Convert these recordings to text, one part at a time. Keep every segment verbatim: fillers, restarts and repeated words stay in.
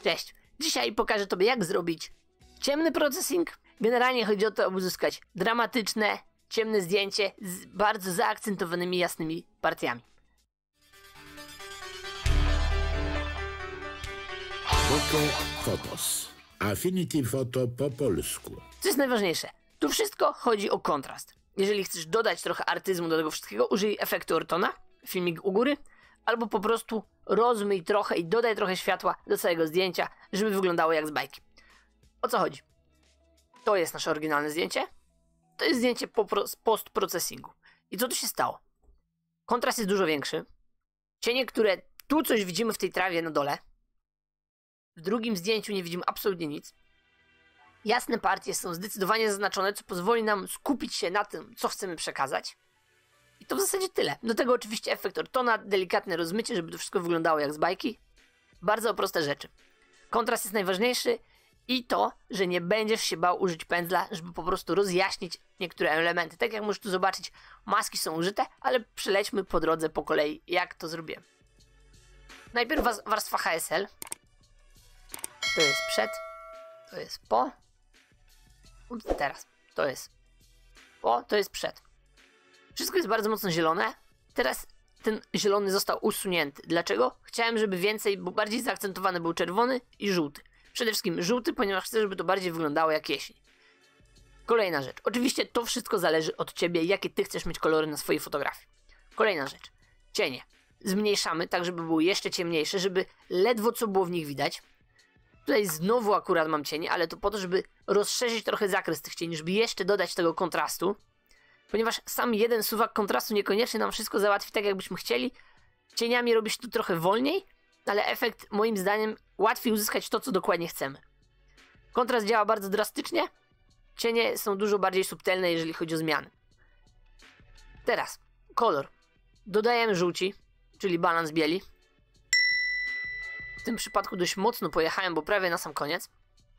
Cześć! Dzisiaj pokażę Tobie, jak zrobić ciemny processing. Generalnie chodzi o to, aby uzyskać dramatyczne, ciemne zdjęcie z bardzo zaakcentowanymi, jasnymi partiami. Photo Photos. Affinity Photo po polsku. Co jest najważniejsze? Tu wszystko chodzi o kontrast. Jeżeli chcesz dodać trochę artyzmu do tego wszystkiego, użyj efektu Ortona, filmik u góry, albo po prostu rozmyj trochę i dodaj trochę światła do całego zdjęcia, żeby wyglądało jak z bajki. O co chodzi? To jest nasze oryginalne zdjęcie. To jest zdjęcie po post-processingu. I co tu się stało? Kontrast jest dużo większy. Cienie, które tu coś widzimy w tej trawie na dole. W drugim zdjęciu nie widzimy absolutnie nic. Jasne partie są zdecydowanie zaznaczone, co pozwoli nam skupić się na tym, co chcemy przekazać. I to w zasadzie tyle. Do tego oczywiście efekt Ortona, delikatne rozmycie, żeby to wszystko wyglądało jak z bajki. Bardzo proste rzeczy. Kontrast jest najważniejszy i to, że nie będziesz się bał użyć pędzla, żeby po prostu rozjaśnić niektóre elementy. Tak jak możesz tu zobaczyć, maski są użyte, ale przelećmy po drodze po kolei, jak to zrobiłem. Najpierw warstwa H S L. To jest przed, to jest po. Ups, teraz, to jest po, to jest przed. Wszystko jest bardzo mocno zielone. Teraz ten zielony został usunięty. Dlaczego? Chciałem, żeby więcej, bo bardziej zaakcentowany był czerwony i żółty. Przede wszystkim żółty, ponieważ chcę, żeby to bardziej wyglądało jak jesień. Kolejna rzecz. Oczywiście to wszystko zależy od Ciebie, jakie Ty chcesz mieć kolory na swojej fotografii. Kolejna rzecz. Cienie. Zmniejszamy tak, żeby były jeszcze ciemniejsze, żeby ledwo co było w nich widać. Tutaj znowu akurat mam cienie, ale to po to, żeby rozszerzyć trochę zakres tych cieni, żeby jeszcze dodać tego kontrastu. Ponieważ sam jeden suwak kontrastu niekoniecznie nam wszystko załatwi tak, jakbyśmy chcieli. Cieniami robi się tu trochę wolniej, ale efekt moim zdaniem łatwiej uzyskać to, co dokładnie chcemy. Kontrast działa bardzo drastycznie. Cienie są dużo bardziej subtelne, jeżeli chodzi o zmiany. Teraz kolor. Dodajemy żółci, czyli balans bieli. W tym przypadku dość mocno pojechałem, bo prawie na sam koniec.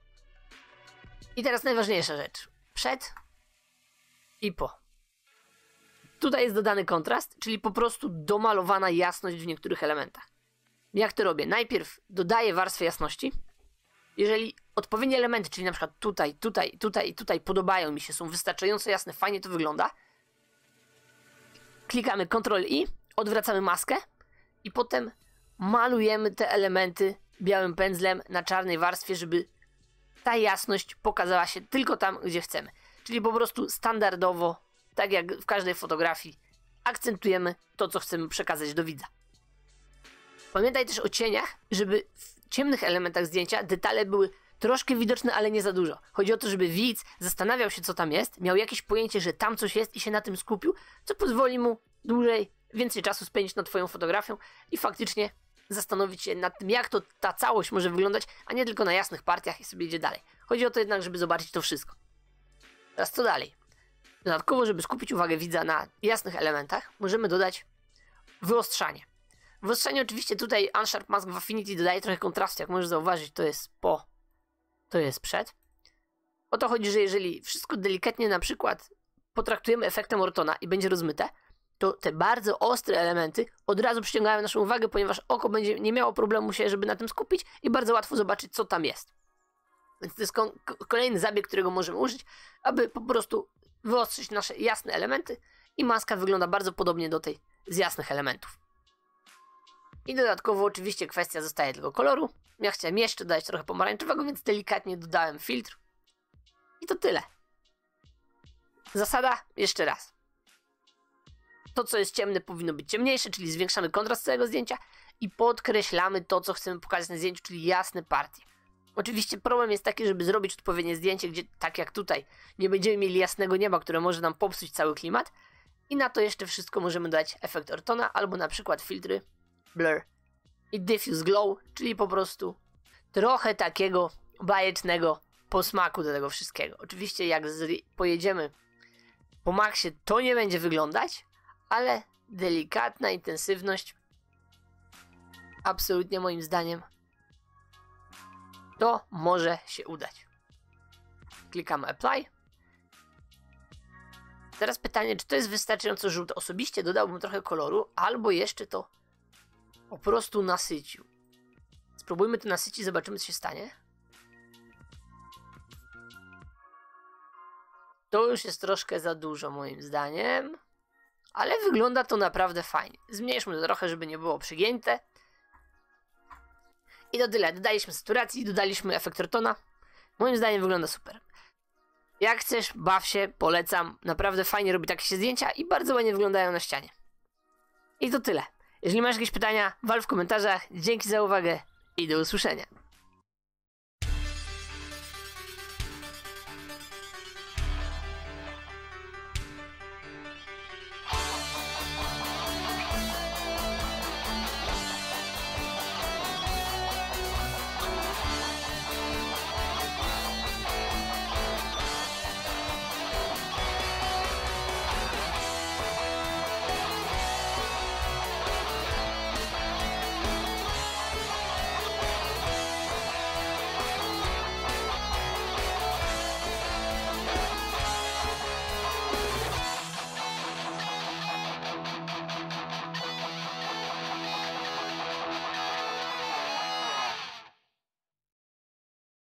I teraz najważniejsza rzecz. Przed i po. Tutaj jest dodany kontrast, czyli po prostu domalowana jasność w niektórych elementach. Jak to robię? Najpierw dodaję warstwę jasności. Jeżeli odpowiednie elementy, czyli na przykład tutaj, tutaj, tutaj i tutaj podobają mi się, są wystarczająco jasne, fajnie to wygląda. Klikamy kontrol I, odwracamy maskę i potem malujemy te elementy białym pędzlem na czarnej warstwie, żeby ta jasność pokazała się tylko tam, gdzie chcemy. Czyli po prostu standardowo, tak jak w każdej fotografii, akcentujemy to, co chcemy przekazać do widza. Pamiętaj też o cieniach, żeby w ciemnych elementach zdjęcia detale były troszkę widoczne, ale nie za dużo. Chodzi o to, żeby widz zastanawiał się, co tam jest, miał jakieś pojęcie, że tam coś jest i się na tym skupił, co pozwoli mu dłużej, więcej czasu spędzić nad Twoją fotografią i faktycznie zastanowić się nad tym, jak to ta całość może wyglądać, a nie tylko na jasnych partiach i sobie idzie dalej. Chodzi o to jednak, żeby zobaczyć to wszystko. Teraz co dalej? Dodatkowo, żeby skupić uwagę widza na jasnych elementach, możemy dodać wyostrzanie. Wyostrzanie oczywiście tutaj Unsharp Mask w Affinity dodaje trochę kontrastu, jak możesz zauważyć, to jest po, to jest przed. O to chodzi, że jeżeli wszystko delikatnie na przykład potraktujemy efektem Ortona i będzie rozmyte, to te bardzo ostre elementy od razu przyciągają naszą uwagę, ponieważ oko będzie nie miało problemu się, żeby na tym skupić i bardzo łatwo zobaczyć, co tam jest. Więc to jest kolejny zabieg, którego możemy użyć, aby po prostu wyostrzyć nasze jasne elementy i maska wygląda bardzo podobnie do tej z jasnych elementów. I dodatkowo oczywiście kwestia zostaje tylko koloru. Ja chciałem jeszcze dodać trochę pomarańczowego, więc delikatnie dodałem filtr. I to tyle. Zasada jeszcze raz. To, co jest ciemne, powinno być ciemniejsze, czyli zwiększamy kontrast całego zdjęcia i podkreślamy to, co chcemy pokazać na zdjęciu, czyli jasne partie. Oczywiście problem jest taki, żeby zrobić odpowiednie zdjęcie, gdzie tak jak tutaj nie będziemy mieli jasnego nieba, które może nam popsuć cały klimat. I na to jeszcze wszystko możemy dać efekt Ortona albo na przykład filtry Blur i Diffuse Glow, czyli po prostu trochę takiego bajecznego posmaku do tego wszystkiego. Oczywiście jak pojedziemy po maksie, to nie będzie wyglądać, ale delikatna intensywność absolutnie moim zdaniem to może się udać. Klikamy Apply. Teraz pytanie, czy to jest wystarczająco żółte? Osobiście dodałbym trochę koloru, albo jeszcze to po prostu nasycił. Spróbujmy to nasycić, zobaczymy co się stanie. To już jest troszkę za dużo moim zdaniem. Ale wygląda to naprawdę fajnie. Zmniejszmy to trochę, żeby nie było przygięte. I to tyle. Dodaliśmy saturacji, dodaliśmy efekt Ortona. Moim zdaniem wygląda super. Jak chcesz, baw się, polecam. Naprawdę fajnie robi takie się zdjęcia i bardzo ładnie wyglądają na ścianie. I to tyle. Jeżeli masz jakieś pytania, wal w komentarzach. Dzięki za uwagę i do usłyszenia.